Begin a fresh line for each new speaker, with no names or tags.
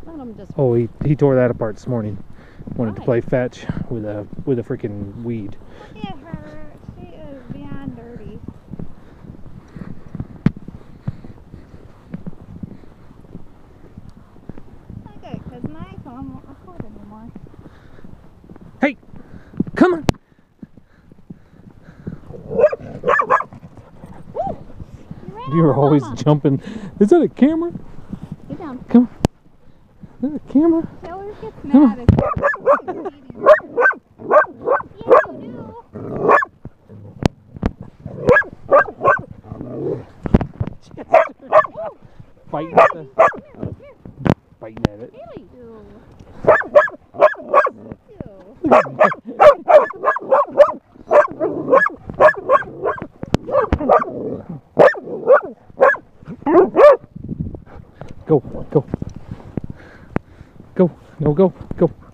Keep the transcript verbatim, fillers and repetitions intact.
Let him just.
Oh, he he tore that apart this morning. Wanted
Why?
to play fetch with a with a freaking weed.
Look at her. She is beyond dirty. Not good, because my phone won't record anymore.
Hey, come on. You're always jumping. Is that a camera?
Get down.
Come on. Is that a camera?
Taylor gets mad if you're eating. Yeah, you do.
Fighting at the, fighting at it.
Haley, do.
Go, go. Go, no, go, go.